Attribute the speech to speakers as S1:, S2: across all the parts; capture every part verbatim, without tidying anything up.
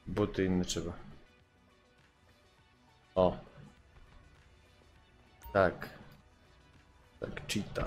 S1: Buty inne trzeba. O. Tak. Tak, cheetah.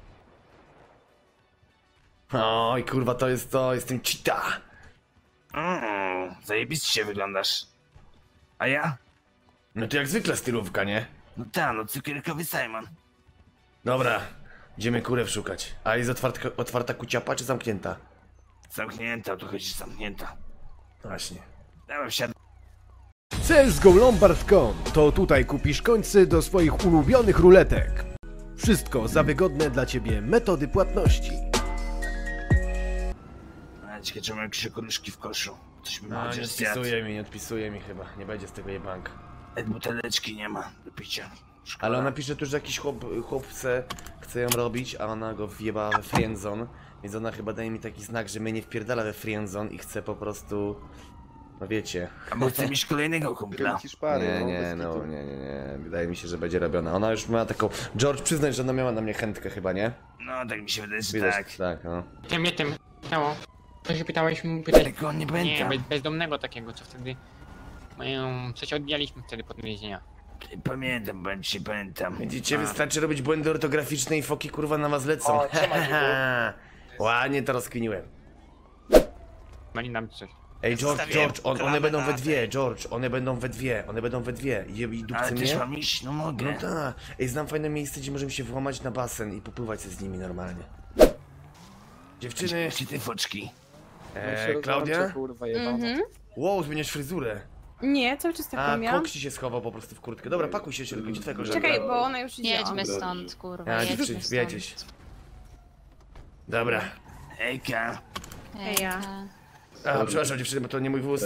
S1: Oj, kurwa, to jest to, jestem cheetah.
S2: Mm, zajebiście wyglądasz. A ja?
S1: No to jak zwykle stylówka, nie?
S2: No ta, no cukierkowy Simon.
S1: Dobra, idziemy kurę szukać. A jest otwarta, otwarta kuciapa czy zamknięta?
S2: Zamknięta, to chodzi zamknięta.
S1: Właśnie.
S2: Dobra, wsiadam.
S3: C S G O Lombard kropka com to tutaj kupisz końce do swoich ulubionych ruletek. Wszystko za wygodne dla Ciebie metody płatności.
S2: A ciekawe, czemu jakieś okruszki w koszu. Coś mi
S1: No, nie
S2: chociaż zjadł.
S1: odpisuje mi, nie odpisuje mi chyba. Nie będzie z tego jebanka.
S2: Ej, buteleczki nie ma do picia. Szkoda.
S1: Ale ona pisze tu, że jakiś chłop, chłop chce, chce ją robić, a ona go wjebała we friendzone. Więc ona chyba daje mi taki znak, że mnie nie wpierdala we friendzone i chce po prostu... No wiecie.
S2: A bo chcę mieć kolejnego kumpla.
S1: Nie, nie, no, nie, nie, nie. Wydaje mi się, że będzie robiona. Ona już miała taką... George, przyznaj, że ona miała na mnie chętkę chyba, nie?
S2: No, tak mi się wydaje, że
S1: Widać,
S2: tak.
S1: tak, no.
S4: Tym, nie tym. Stało. To się pytałeś mu pytać.
S2: Tego nie
S4: Nie,
S2: pamiętam.
S4: bez, bezdomnego takiego, co wtedy... Um, coś odjęliśmy wtedy pod więzienia.
S2: Pamiętam, bądź się pamiętam.
S1: Widzicie,
S2: A,
S1: wystarczy robić błędy ortograficzne i foki kurwa na was lecą.
S5: O, siema,
S1: Ładnie to rozkwiniłem.
S4: Mali nam coś.
S1: Ej, George,
S2: Zostawiłem
S1: George, on, one
S2: klamę
S1: będą
S2: na
S1: we dwie,
S2: tej.
S1: George, one będą we dwie, one będą we dwie. I, i dupcy
S2: Ale też
S1: mnie?
S2: mam iść? No mogę.
S1: No tak. Ej, znam fajne miejsce, gdzie możemy się włamać na basen i popływać się z nimi normalnie. Dziewczyny,
S2: Gdzie te foczki?
S1: e, Klaudia?
S5: Kurwa, jebana.
S6: Mhm.
S1: Wow, zmieniasz fryzurę.
S6: Nie, cały czas taką
S1: A,
S6: miałam.
S1: Koks ci się schował po prostu w kurtkę. Dobra, pakuj się, tylko gdzie twoja koleżanka?
S6: Czekaj, bo ona już idzie.
S7: Jedźmy stąd, kurwa,
S1: A,
S7: jedźmy
S1: dziewczyny,
S7: stąd.
S1: jedziesz. Dobra.
S2: Ejka.
S6: Heja.
S1: A, przepraszam dziewczyny, bo to nie mój wóz.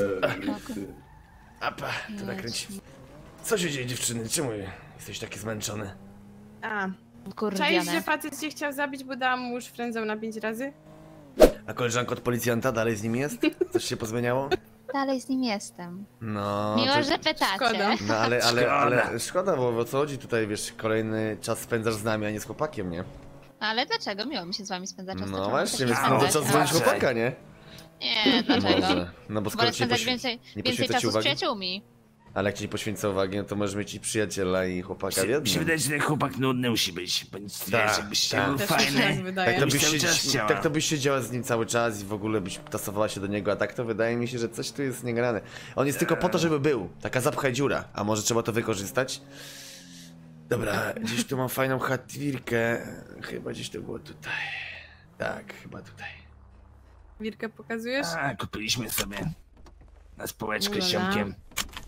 S1: Apa, to nakręci. Co się dzieje dziewczyny? Czemu jesteś taki zmęczony?
S6: A, czaisz, że
S7: Kurwiane.
S6: facet cię chciał zabić, bo dałam mu już frędzą na pięć razy?
S1: A koleżanka od policjanta dalej z nim jest? Coś się pozmieniało?
S7: Dalej z nim jestem.
S1: No,
S7: Mimo,
S1: to...
S7: że pytacie.
S6: Szkoda.
S1: No ale, ale,
S2: Szkoda.
S1: ale szkoda, bo o co chodzi tutaj, wiesz, kolejny czas spędzasz z nami, a nie z chłopakiem, nie?
S7: Ale dlaczego? Miło mi się z wami spędzać czas.
S1: No
S7: to
S1: właśnie,
S7: czemu
S1: więc
S7: chcecie
S1: no to
S7: spędzać?
S1: czas dzwonić
S2: Ale-
S1: chłopaka, nie?
S7: Nie, dlaczego?
S1: Może. No bo skoro
S7: Wolę
S1: ci nie,
S7: spędzać
S1: poświ...
S7: więcej,
S1: nie
S7: więcej
S1: poświęca ci
S7: czasu z
S1: uwagi,
S7: przyjaciółmi.
S1: ale jak ci nie poświęca uwagi, no to możesz mieć i przyjaciela i chłopaka w
S2: Mi się
S1: jednym.
S2: wydaje, że ten chłopak nudny musi być. Bo nic
S1: Tak,
S2: wiesz, jakbyś
S1: tak.
S2: był
S6: Też mi się tak
S2: fajny.
S6: wydaje.
S1: Tak to,
S2: byś
S1: byś
S2: cały
S1: się,
S2: czas chciała.
S1: tak to byś siedziała z nim cały czas i w ogóle byś tasowała się do niego, a tak to wydaje mi się, że coś tu jest niegrane. On jest tylko po to, żeby był. Taka zapchaj dziura, a może trzeba to wykorzystać? Dobra, gdzieś tu mam fajną chatwirkę. Chyba gdzieś to było tutaj. Tak, chyba tutaj.
S6: Wirkę pokazujesz?
S2: A, kupiliśmy sobie. Na spółeczkę z
S6: Ulala.
S2: ziomkiem.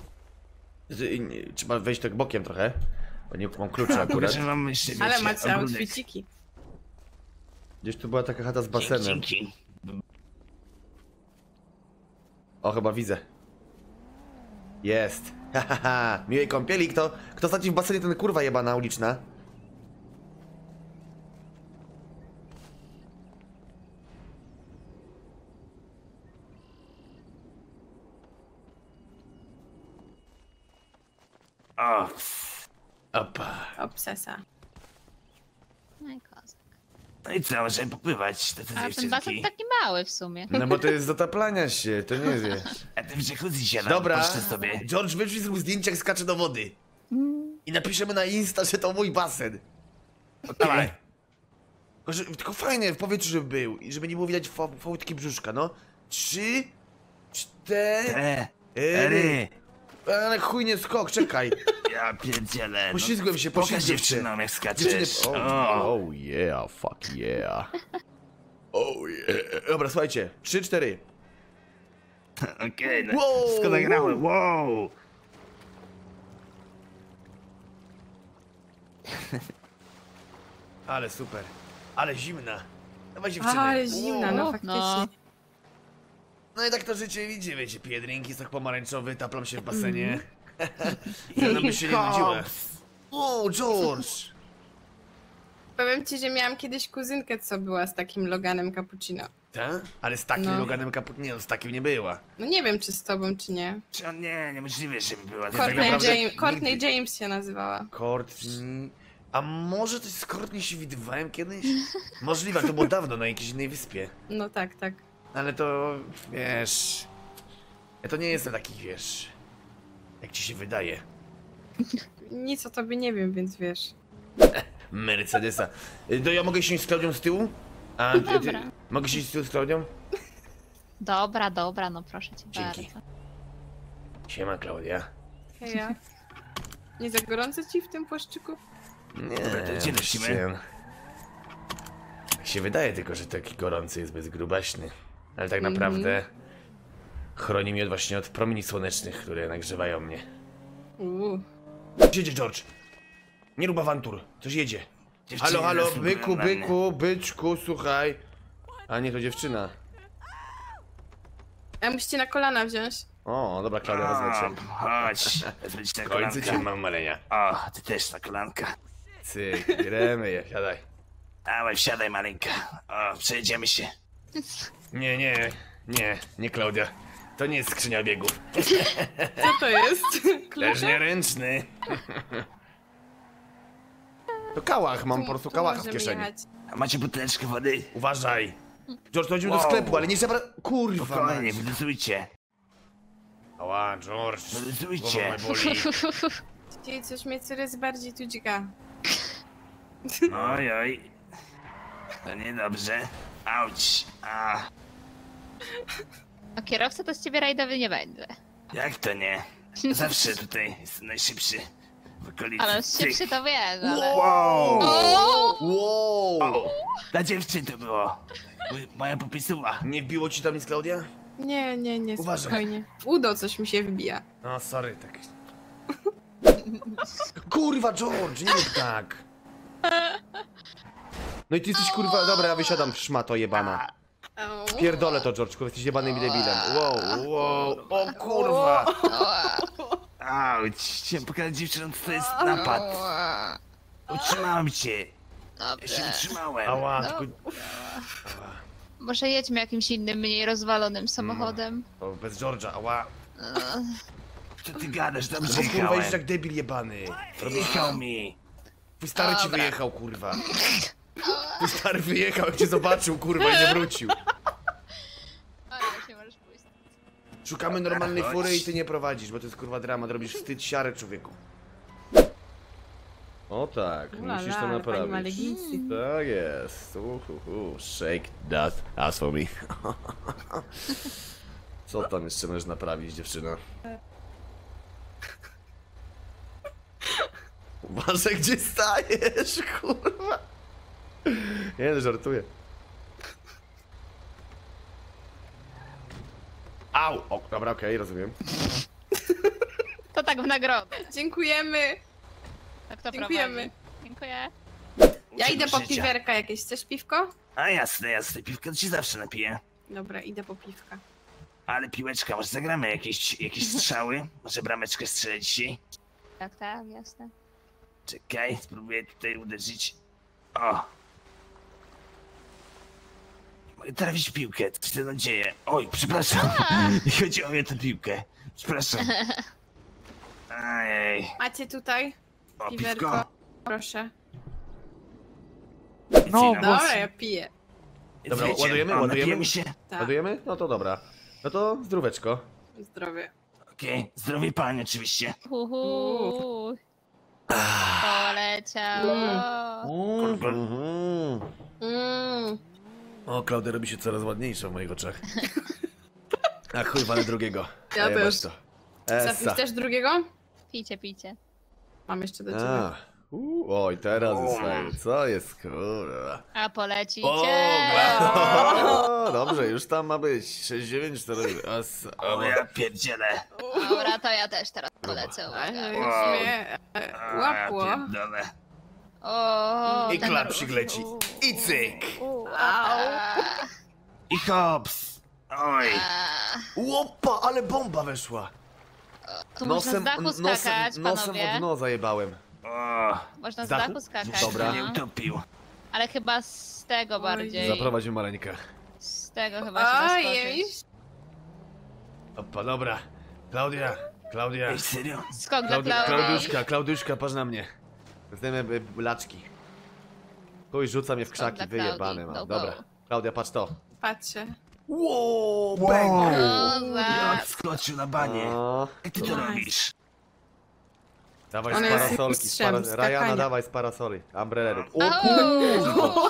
S1: Ty- nie, Trzeba wejść tak bokiem trochę, bo nie mam klucza akurat.
S2: Pokażę wam jeszcze,
S6: Ale
S2: wiecie,
S6: macie
S2: ogródek.
S6: outficiki.
S1: Gdzieś tu była taka chata z basenem.
S2: Dzięki.
S1: O, chyba widzę. Jest. Hahaha. Miłej kąpieli. Kto, kto straci w basenie, ten kurwa jebana uliczna.
S2: O,
S1: Opa.
S6: Obsesa.
S7: No i kozak.
S2: no i co, możemy popływać. To te
S7: A ten basen
S2: dziewczynki.
S7: taki mały w sumie.
S1: No bo to jest do taplania się, to nie wiesz.
S2: A ty w jacuzzi siadam,
S1: Dobra,
S2: pocztę sobie.
S1: George, wyszli zrób zdjęcia jak skacze do wody. I napiszemy na Insta, że to mój basen. Dawaj. Tylko, że, tylko fajnie w powietrzu, żeby był i żeby nie było widać fa- fałdki brzuszka, no. Trzy, cztery.
S2: E, ery.
S1: Ale chuj nie skok, czekaj.
S2: Ja pierdzielę.
S1: Poślizgłem się,
S2: Pokaż
S1: poślizgłem się.
S2: dziewczynom jak
S1: Dziewczyny,
S2: skaczesz.
S1: oh,
S2: O,
S1: oh yeah, fuck yeah. Oh yeah. Dobra, słuchajcie, trzy, cztery.
S2: okej, no.
S1: Wow,
S2: Wszystko nagrałem, wow.
S1: Ale super. Ale zimna. Dawaj dziewczyny.
S6: Ale zimna, no
S7: O,
S6: faktycznie.
S7: no.
S1: No i tak to życie widzi, wiecie, pije drinki, sok pomarańczowy, taplam się w basenie. Ze by się nie nudziła. O, George!
S6: Powiem ci, że miałam kiedyś kuzynkę, co była z takim Loganem Cappuccino.
S1: Ta? Ale z takim
S6: No.
S1: Loganem kaput... Nie, no, z takim nie była.
S6: No nie wiem, czy z tobą, czy nie.
S2: Czy on nie, niemożliwe, żeby była.
S1: tak
S6: Courtney,
S1: naprawdę
S6: James, Courtney
S1: nigdy.
S6: James się nazywała.
S1: Courtney... A może coś z Courtney się widywałem kiedyś? Możliwe, to było dawno na jakiejś innej wyspie.
S6: No tak, tak.
S1: Ale to, wiesz... Ja to nie jestem taki, wiesz... Jak ci się wydaje.
S6: Nic o tobie nie wiem, więc wiesz.
S1: Mercedesa. Y, To ja mogę siąść z Klaudią z tyłu? A, ty, ty,
S7: Dobra.
S1: mogę siąść z tyłu z Klaudią?
S7: Dobra, dobra, no proszę cię
S1: Dzięki.
S7: bardzo.
S1: Siema, Klaudia.
S6: Heja. Nie za gorąco ci w tym płaszczyku?
S1: Nie,
S2: Dobra, to gdzie lecimy?
S1: się... Tak się wydaje tylko, że taki gorący jest bezgrubaśny. Ale tak
S6: Mhm.
S1: naprawdę... Chroni mnie właśnie od promieni słonecznych, które nagrzewają mnie.
S6: Uuu.
S1: Gdzie jedzie George? Nie rób awantur, coś jedzie.
S2: Dziewczyny
S1: Halo, halo,
S2: zasługują
S1: byku,
S2: na mnie.
S1: byku, byczku, słuchaj. A nie, to dziewczyna.
S6: A musicie na kolana wziąć.
S1: O, dobra, Klaudia, wezmę cię.
S2: O, chodź, wezmę cię na
S1: W końcu cię
S2: kolankę.
S1: mam, Malenia.
S2: O, ty też na kolanka.
S1: Cyk, gremy je, siadaj.
S2: Dawaj, wsiadaj maleńka. O, przejedziemy się.
S1: Nie, nie, nie, nie Klaudia. To nie jest skrzynia biegów.
S6: Co to jest?
S1: Też
S6: Klucze?
S1: nieręczny. To kałach, mam
S6: Tu-
S1: po prostu
S6: tu
S1: kałacha w
S6: możemy
S1: kieszeni.
S6: jechać.
S2: A macie buteleczkę wody?
S1: Uważaj. George, to chodzimy do
S2: Wow.
S1: sklepu, ale nie zabra... Kurwa,
S2: Spokojnie,
S1: mać.
S2: wyluzujcie.
S1: Ała, George.
S2: Wyluzujcie.
S1: Głowa mnie boli.
S6: Czyli coś mnie coraz bardziej tu dźga.
S2: Oj, oj. To niedobrze. Auć. A,
S7: A kierowca to z ciebie rajdowy nie będzie.
S2: jak to nie? Zawsze tutaj jestem najszybszy w okolicy.
S7: Ale
S2: tych.
S7: szybszy to wiesz, ale...
S2: Wow!
S1: Wow.
S2: O, dla dziewczyn to było. Mój- Moja popisuła.
S1: Nie wbiło ci tam nic, Klaudia?
S6: Nie, nie, nie,
S1: Uważaj.
S6: spokojnie. W udo coś mi się wbija.
S1: No, sorry, tak. Kurwa, George, nie rób tak. No i ty jesteś kurwa, dobra, ja wysiadam, szmato jebana.
S6: Au.
S1: Pierdolę to, George, kurwa, jesteś jebanym debilem. Wow, wow, o kurwa.
S2: Auć, chciałem pokazać dziewczynom, co to jest napad. Utrzymałem cię. Ja się
S7: Dobrze.
S2: utrzymałem.
S1: Ała,
S7: No.
S1: tylko...
S7: Może jedźmy jakimś innym, mniej rozwalonym samochodem.
S1: O, bez George'a, ała.
S2: Co ty gadasz? Dobrze
S1: Bo kurwa
S2: jechałem.
S1: jesteś jak debil jebany.
S2: Jechał mi.
S1: Twój stary ci
S7: Dobra.
S1: wyjechał, kurwa. Twój stary wyjechał, jak cię zobaczył, kurwa, i nie wrócił.
S7: Ale się możesz pójść.
S1: Szukamy normalnej
S2: Chodź.
S1: fury i ty nie prowadzisz, bo to jest kurwa dramat, robisz wstyd, siarę człowieku. O tak,
S6: Ula
S1: musisz
S6: la,
S1: to
S6: ale pani
S1: naprawić.
S6: ma leginsy.
S1: Tak jest. Uhuhu. Shake that ass for me. Co tam jeszcze możesz naprawić, dziewczyna? Uważaj, gdzie stajesz, kurwa. Nie, no, żartuję. Au! O, dobra, okej, rozumiem.
S7: To tak w nagrodę.
S6: Dziękujemy.
S7: A kto
S6: Dziękujemy.
S7: prowadzi? Dziękuję.
S6: Ja idę po
S2: Życia.
S6: piwerka jakieś. Chcesz piwko?
S2: A jasne, jasne. Piwka to ci zawsze napiję.
S6: Dobra, idę po piwka.
S2: Ale piłeczka, może zagramy jakieś, jakieś strzały? Może brameczkę strzelę dzisiaj?
S7: Tak, tak, jasne.
S2: Czekaj, spróbuję tutaj uderzyć. O! Mogę trafić w piłkę, co się tam dzieje? Oj, przepraszam. Nie chodzi o mnie tę piłkę. Przepraszam. Ajej.
S6: Macie tutaj
S2: O,
S6: piwerko?
S2: piwko.
S6: Proszę.
S2: No,
S6: Dobra, ja piję.
S1: Dobra, ładujemy,
S2: o,
S1: ładujemy?
S2: napijemy się?
S6: Tak,
S1: Ładujemy? No to dobra. No to zdróweczko.
S6: zdrowie.
S2: Okej, zdrowie pani oczywiście.
S7: Uhu. Poleciał.
S1: Mhm.
S6: Mm.
S1: O, Klaudia robi się coraz ładniejsza w moich oczach. A chuj, walę drugiego.
S6: Ja
S1: A
S6: też.
S1: To.
S6: Zapisz
S1: Essa.
S6: też drugiego?
S7: Pijcie, pijcie.
S6: Mam jeszcze do ciebie.
S1: A, u, oj, teraz jest
S2: O.
S1: fajnie. Co jest, kurwa?
S7: A polecicie.
S1: O, gra- o, dobrze, już tam ma być. sześć dziewięć cztery. Essa.
S2: O, ja pierdzielę.
S7: Dobra, to ja też teraz polecę.
S6: Ale
S7: Uwaga.
S6: już
S2: Wow.
S6: mnie e,
S2: A, ja
S6: łapło.
S2: pierdolę.
S7: O,
S1: I
S7: ten
S1: klap
S7: ruch.
S1: przyleci. I cyk.
S7: U,
S6: Au.
S7: a,
S2: I hops. Oj.
S7: a.
S1: Łopa, ale bomba weszła.
S7: Tu można z dachu
S1: nosem,
S7: skakać,
S1: nosem
S7: panowie.
S1: od dno zajebałem.
S2: O,
S7: Można z
S1: Z dachu?
S7: dachu skakać,
S1: Dobra.
S2: nie
S7: no.
S2: utopił.
S7: Ale chyba z tego
S6: Oj.
S7: bardziej.
S1: Zaprowadź mnie maleńka.
S7: Z tego chyba się
S6: Ojej.
S7: zaskoczyć.
S1: Opa, dobra. Klaudia, Klaudia.
S2: Ej, serio?
S7: Skok dla
S1: Klaudi
S7: Klaudii.
S1: Klaudiuszka, Klaudiuszka, patrz na mnie. Zdejmę y, laczki. Chuj, rzuca mnie w
S7: Skok
S1: krzaki,
S7: dla
S1: wyjebane
S7: Klaudii.
S1: mam.
S7: Go, go.
S1: Dobra. Klaudia, patrz to.
S6: Patrzę.
S1: Wow,
S2: Wow.
S1: bang!
S7: No, za...
S2: Jak skoczył na banie.
S1: O,
S2: Jak ty to
S6: Nice.
S2: robisz?
S1: dawaj
S6: On
S1: z
S6: jest
S1: parasolki, z
S6: mistrzem
S1: para...
S6: skakania.
S1: Rajana, dawaj z parasoli. Umbrellery. O,
S7: O,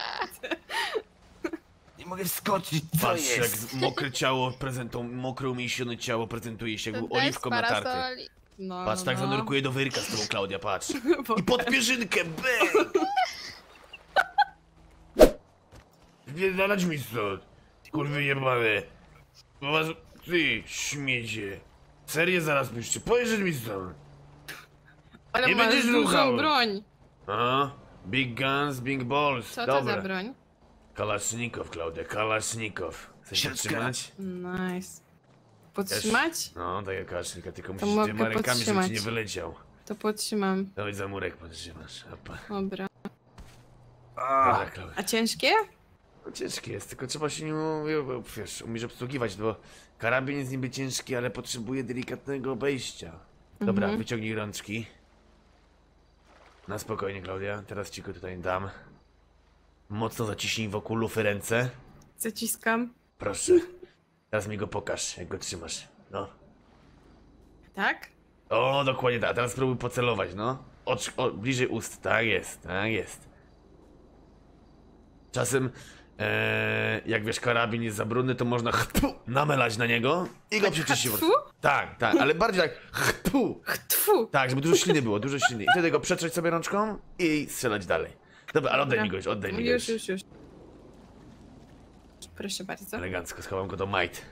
S2: Nie mogę wskoczyć, co
S1: patrz jak
S2: jest?
S1: z- mokre ciało prezentą, mokre umięśnione ciało prezentuje się jak
S7: to
S1: oliwką
S7: bez
S1: na tarty.
S7: parasoli.
S6: No,
S1: Patrz, tak
S6: no.
S1: zanurkuje do wyrka z tobą, Klaudia, patrz.
S6: Bo-
S1: I pod pierzynkę, bang! Wpierdalać mi stąd, kurwy jebane. Was... Ty, śmiecie. Serię zaraz piszcie, pojeżdżać mi stąd.
S6: Ale
S1: Nie
S6: masz
S1: będziesz
S6: dużą
S1: ruchał.
S6: broń.
S1: A? Big guns, big balls.
S6: Co to
S1: Dobra.
S6: za broń?
S1: Kalasznikow, Klaudia, kalasznikow. Chcesz się
S2: Siatka.
S1: trzymać?
S6: Nice. Podtrzymać?
S1: No, tak jak kasznika, tylko
S6: To
S1: musisz
S6: mogę
S1: dwiema rękami, żeby ci
S6: podtrzymać.
S1: nie wyleciał.
S6: To podtrzymam.
S1: Dawaj za murek podtrzymasz. Opa.
S6: Dobra.
S2: A,
S1: Dobra, Klaudia.
S6: A ciężkie?
S1: No, ciężkie jest, tylko trzeba się nim, bo, wiesz, umiesz obsługiwać, bo karabin jest niby ciężki, ale potrzebuje delikatnego obejścia. Dobra,
S6: Mhm.
S1: wyciągnij rączki. Na spokojnie, Klaudia, teraz ci go tutaj dam. Mocno zaciśnij wokół lufy ręce.
S6: Zaciskam.
S1: Proszę. Teraz mi go pokaż, jak go trzymasz. No.
S6: Tak?
S1: O, dokładnie tak, a teraz spróbuj pocelować, no. Ocz, o, bliżej ust, tak jest, tak jest. Czasem, e, jak wiesz, karabin jest za brudny, to można chpu, namelać na niego i go przeczyścić.
S6: Tfu?
S1: Tak, tak, ale bardziej tak chpu.
S6: Tfu.
S1: Tak, żeby dużo śliny było, dużo śliny. I wtedy go przetrzeć sobie rączką i strzelać dalej. Dobra, ale oddaj
S6: Dobra.
S1: mi go już, oddaj mi go
S6: Już,
S1: już.
S6: już, już. Proszę bardzo.
S1: Elegancko, schowam go do majt.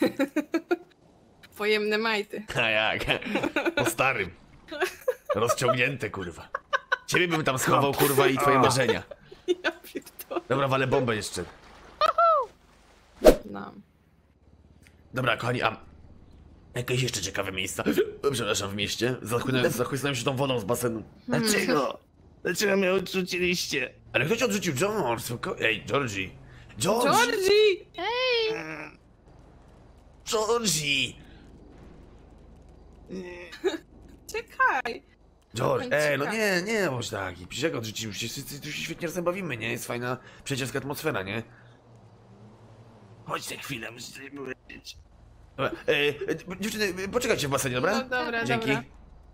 S6: Pojemne majty.
S1: A jak? Po starym. Rozciągnięte, kurwa. Ciebie bym tam schował, kurwa, i twoje marzenia.
S6: Ja pierdolę.
S1: Dobra, walę bombę jeszcze.
S6: No.
S1: Dobra, kochani, a jakieś jeszcze ciekawe miejsca? Przepraszam, w mieście. Zachłynąłem, zachłysnąłem się tą wodą z basenu.
S2: dlaczego? Dlaczego mnie odrzuciliście?
S1: Ale kto cię odrzucił? George, spoko- Ej, Georgie. George!
S6: Georgie!
S1: Georgie!
S6: Czekaj.
S1: George,
S6: Kończyka.
S1: ej, no nie, nie, bądź taki. Przecież jak odrzucił się, wszyscy tu się świetnie razem bawimy, nie? Jest fajna, przyjacielska atmosfera, nie?
S2: Chodź na chwilę, muszę coś powiedzieć.
S1: Dobra, e, e, dziewczyny, poczekajcie w basenie, dobra?
S6: No dobra,
S1: Dzięki.
S6: dobra.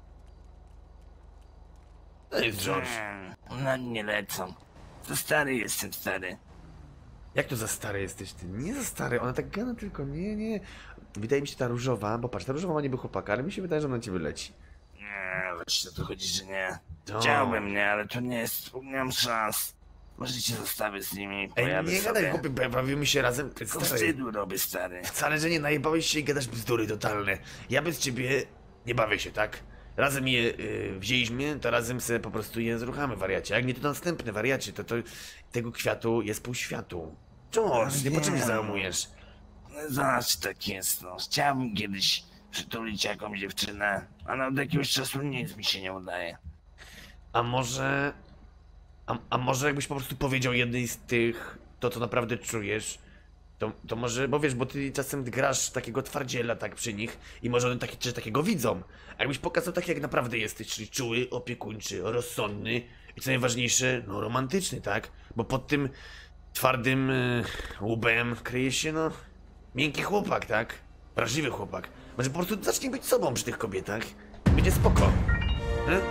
S1: To jest George.
S2: Mm, Na mnie lecą. Za stary jestem, stary.
S1: Jak to za stary jesteś ty? Nie za stary, ona tak gada tylko, nie, nie. Wydaje mi się ta różowa, bo patrz, ta różowa ma niby chłopaka, ale mi się wydaje, że ona na ciebie leci.
S2: Nie, właśnie o to chodzi, że nie.
S1: To-
S2: Chciałbym, nie, ale to nie jest, nie mam szans. Może cię zostawię z nimi,
S1: Ej,
S2: pojadę
S1: nie gadaj,
S2: sobie.
S1: chłopie, ba- bawimy się razem. Ty,
S2: Tylko
S1: stary,
S2: wstydu robię, stary.
S1: wcale, że nie najebałeś się i gadasz bzdury totalne. Ja bez ciebie nie bawię się, tak? Razem je y, wzięliśmy, to razem sobie po prostu je zruchamy, wariacie. Jak nie, to następny, wariacie, to, to tego kwiatu jest pół światu. George, nie po czym się
S2: Wiem.
S1: załamujesz?
S2: No, zobacz, tak jest, no. Chciałbym kiedyś przytulić jakąś dziewczynę, ale od jakiegoś czasu nic mi się nie udaje.
S1: A może... A, a może jakbyś po prostu powiedział jednej z tych, to co naprawdę czujesz, to, to może, bo wiesz, bo ty czasem grasz takiego twardziela tak przy nich i może one takie, czy takiego widzą. A jakbyś pokazał tak jak naprawdę jesteś, czyli czuły, opiekuńczy, rozsądny i co najważniejsze, no romantyczny, tak? Bo pod tym twardym y, łbem kryje się, no, miękki chłopak, tak? Wrażliwy chłopak. Może po prostu zacznij być sobą przy tych kobietach i będzie spoko. Hmm?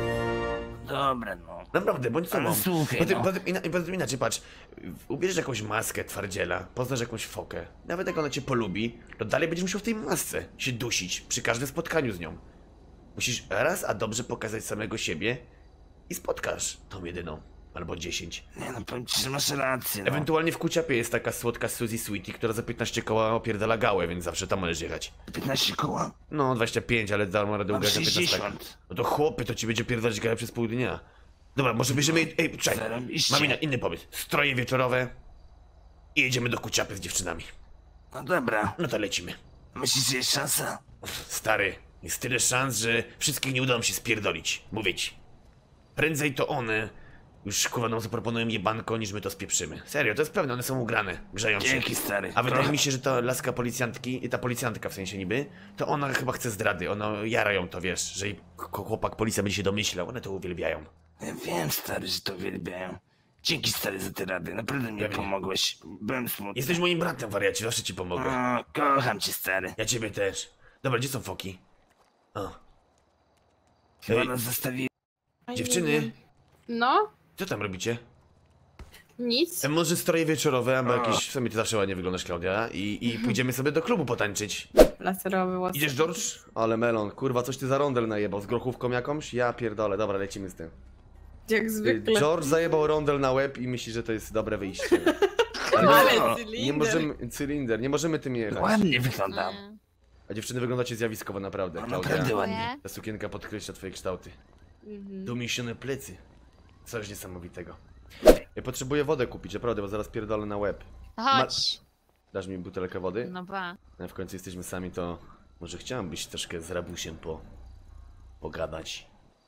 S2: Dobra, no.
S1: Naprawdę, bądź sobą.
S2: Ale słuchaj,
S1: Potem,
S2: no.
S1: potem, ina, potem inaczej, patrz, ubierzesz jakąś maskę twardziela, poznasz jakąś fokę, nawet jak ona cię polubi, to dalej będziesz musiał w tej masce się dusić przy każdym spotkaniu z nią. Musisz raz, a dobrze pokazać samego siebie i spotkasz tą jedyną, albo dziesięć.
S2: Nie no, powiem ci, że masz rację, no.
S1: Ewentualnie w Kuciapie jest taka słodka Suzy Sweetie, która za piętnaście koła opierdala gałę, więc zawsze tam możesz jechać.
S2: piętnaście koła?
S1: No, dwadzieścia pięć, ale darmo radę
S2: Mam
S1: ugrać za piętnaście.
S2: sześćdziesiąt.
S1: No to chłopy, to ci będzie pierdolić gałę przez pół dnia. Dobra, może bierzemy... Ej, czekaj,
S2: Zarobiście.
S1: mam inny, inny pomysł. Stroje wieczorowe i jedziemy do Kuciapy z dziewczynami.
S2: No dobra.
S1: No to lecimy.
S2: Myślisz, że jest szansa?
S1: Stary, jest tyle szans, że wszystkich nie uda nam się spierdolić. Mówię ci. Prędzej to one już kurwa nam zaproponują jebanko, niż my to spieprzymy. Serio, to jest pewne, one są ugrane, grzeją się.
S2: Dzięki, stary.
S1: A wydaje
S2: Trochę-
S1: mi się, że ta laska policjantki, i ta policjantka w sensie niby, to ona chyba chce zdrady, ona jara ją to, wiesz, że jej k- chłopak policja będzie się domyślał, one to uwielbiają.
S2: Ja wiem, stary, że to uwielbiają. Dzięki stary za te rady, naprawdę mi
S1: Pewnie.
S2: pomogłeś. Byłem smutny.
S1: Jesteś moim bratem, wariacie, zawsze ci pomogę.
S2: O, kocham cię stary.
S1: Ja ciebie też. Dobra, gdzie są foki? O.
S2: Chyba
S1: Ej.
S2: nas zostawili.
S6: A nie
S1: Dziewczyny,
S6: wiem. No,
S1: co tam robicie?
S6: nic.
S1: E, może stroje wieczorowe, albo
S2: A.
S1: jakieś, w sumie ty zawsze ładnie wyglądasz, Klaudia, i, i pójdziemy sobie do klubu potańczyć.
S6: Laserowy łos.
S1: Idziesz, George? Ale melon, kurwa, coś ty za rondel najebał, z grochówką jakąś? Ja pierdolę, dobra, lecimy z tym.
S6: Jak
S1: Y,
S6: zwykle.
S1: George zajebał rondel na łeb i myśli, że to jest dobre wyjście.
S6: Ale
S2: No,
S6: cylinder.
S1: Nie możemy, cylinder, nie możemy tym jechać.
S2: Ładnie wyglądam.
S7: Mm.
S1: A dziewczyny wyglądacie zjawiskowo, naprawdę,
S2: No,
S1: Klaudia.
S2: naprawdę ładnie.
S7: Dziękuję.
S1: Ta sukienka podkreśla twoje kształty.
S6: Mhm.
S1: Domiesione plecy. Coś niesamowitego. Ja potrzebuję wodę kupić, naprawdę, bo zaraz pierdolę na łeb.
S7: Chodź.
S1: Dasz mi butelkę wody?
S7: No ba.
S1: A w końcu jesteśmy sami, to może chciałem być troszkę z rabusiem po... pogadać.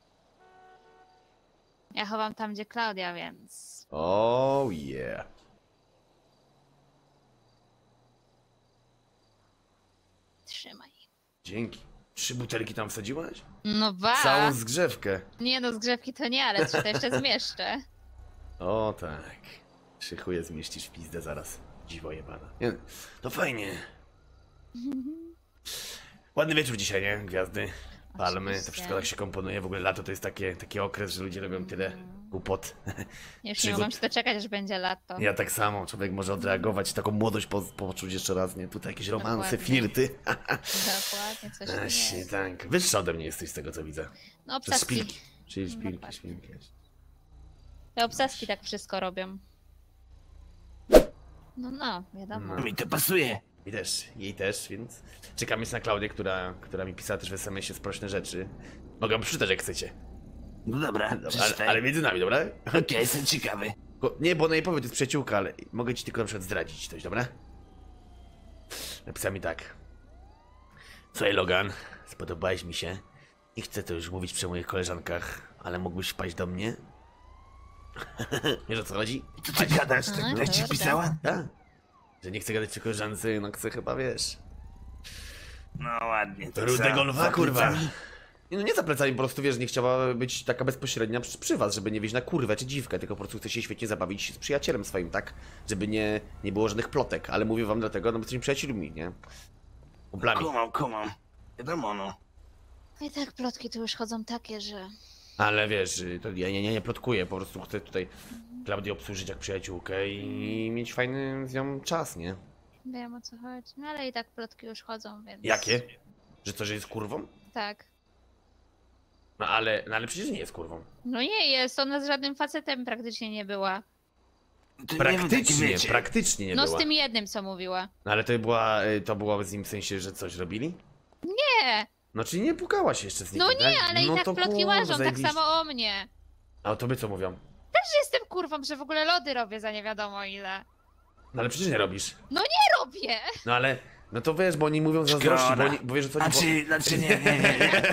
S7: Ja chowam tam, gdzie Klaudia, więc...
S1: Oh yeah.
S7: Trzymaj.
S1: Dzięki. Trzy butelki tam wsadziłaś?
S7: No ba.
S1: Całą zgrzewkę.
S7: Nie no, zgrzewki to nie, ale trzy to jeszcze zmieszczę.
S1: O tak. Trzy chuje zmieścisz w pizdę zaraz. Dziwo jebana. Nie, no fajnie. Ładny wieczór dzisiaj, nie? Gwiazdy, palmy, to
S7: Oczywiście.
S1: wszystko tak się komponuje. W ogóle lato to jest takie, taki okres, że ludzie robią tyle głupot.
S7: Już nie
S1: Przygód.
S7: mogłam się doczekać, aż będzie lato.
S1: Ja tak samo, człowiek może odreagować, taką młodość po, poczuć jeszcze raz, nie? Tutaj jakieś romanse,
S7: Dokładnie.
S1: flirty.
S7: Dokładnie, coś tu
S1: Właśnie
S7: jest.
S1: tak. Wyższa ode mnie jesteś z tego, co widzę.
S7: No
S1: Przez
S7: obsaski.
S1: szpilki. Czyli szpilki,
S7: Dokładnie.
S1: szpilki.
S7: Te obsaski tak wszystko robią. No, no, wiadomo.
S1: No.
S2: Mi to pasuje.
S1: I też, jej też, więc czekam jeszcze na Klaudię, która, która mi pisała też w es em esie sprośne rzeczy. Mogę wam przeczytać, jak chcecie.
S2: No dobra,
S1: Dobra, ale,
S2: przeczytaj.
S1: ale między nami, dobra?
S2: Okej, jestem ciekawy.
S1: Ko- Nie, bo ona jej powie, to jest przyjaciółka, ale mogę ci tylko na przykład zdradzić coś, dobra? Napisała mi tak. Słuchaj, Logan, spodobałeś mi się. Nie chcę to już mówić przy moich koleżankach, ale mógłbyś wpaść do mnie? Wiesz, o co chodzi?
S2: Co ty gadasz?
S7: A,
S2: Tak, tak ci
S7: dobra.
S2: pisała?
S1: Tak. Że nie chcę gadać przy koleżance, no chcę chyba, wiesz...
S2: No ładnie. to
S1: Rudego
S2: za-
S1: lwa,
S2: za
S1: kurwa.
S2: plecami.
S1: Nie, no nie za plecami, po prostu wiesz, nie chciała być taka bezpośrednia przy, przy was, żeby nie wieść na kurwę czy dziwkę, tylko po prostu chce się świetnie zabawić z przyjacielem swoim, tak? Żeby nie, nie było żadnych plotek, ale mówię wam dlatego, no bo jesteśmy przyjaciółmi, nie? Kumplami.
S2: Kumam, kumam. Wiadomo, no.
S7: I tak plotki tu już chodzą takie, że...
S1: Ale wiesz, to ja nie, nie, nie plotkuję, po prostu chcę tutaj Klaudię obsłużyć jak przyjaciółkę i mieć fajny z nią czas, nie?
S7: Wiem, o co chodzi. No ale i tak plotki już chodzą, więc...
S1: Jakie? Że co, że jest kurwą?
S7: Tak.
S1: No ale, no ale przecież nie jest kurwą.
S7: No nie jest, ona z żadnym facetem praktycznie nie była.
S2: To nie wiem, takie
S1: Praktycznie,
S2: wiecie.
S1: praktycznie nie
S7: No
S1: była.
S7: z tym jednym, co mówiła.
S1: No ale to była, y, to była z nim w sensie, że coś robili?
S7: Nie!
S1: No czyli nie pukałaś jeszcze z nikim,
S7: No nie,
S1: tak?
S7: ale
S1: no
S7: i tak
S1: to
S7: plotki
S1: kurwa,
S7: łażą, tak
S1: zajebiście.
S7: samo o mnie.
S1: A o tobie co mówią?
S7: Że jestem kurwą, że w ogóle lody robię za nie wiadomo ile.
S1: No ale przecież nie robisz.
S7: Nie robię!
S1: No ale, no to wiesz, bo oni mówią zazdrości, bo,
S2: Szkoda.
S1: oni, bo wiesz o co chodzi,
S2: Znaczy, znaczy nie, nie, nie, nie.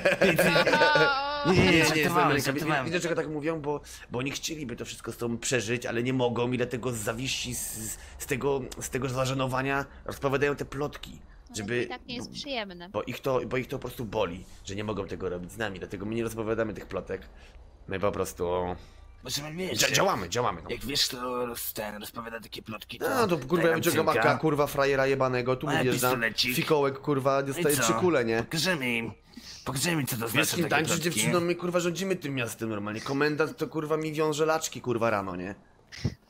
S7: No,
S1: Nie, nie, nie, nie,
S2: żartowałem,
S1: nie,
S2: żartowałem.
S1: widzę, czego tak mówią, bo, bo oni chcieliby to wszystko z tobą przeżyć, ale nie mogą i dlatego z zawiści, z, z tego, z tego zażenowania rozpowiadają te plotki, żeby...
S7: Ale i tak nie jest przyjemne.
S1: Bo ich, to, bo ich to po prostu boli, że nie mogą tego robić z nami, dlatego my nie rozpowiadamy tych plotek. My po prostu...
S2: Możemy wiesz,
S1: Dzia działamy, działamy. No.
S2: jak wiesz, to roz, ten rozpowiada takie plotki, to...
S1: No to kurwa,
S2: daj
S1: ja
S2: nam
S1: wyciągam
S2: cynka.
S1: aka, kurwa, frajera jebanego, tu
S2: Maja
S1: wjeżdżam,
S2: pistolecik.
S1: fikołek, kurwa,
S2: No i
S1: dostaje
S2: co?
S1: trzy kule, nie?
S2: Pokażemy im. Pokażemy im, co to
S1: Wiesz,
S2: znaczy
S1: kim
S2: takie
S1: tańczysz
S2: plotki.
S1: dziewczyną, my kurwa rządzimy tym miastem normalnie. Komendant to kurwa mi wiąże laczki, kurwa, rano, nie?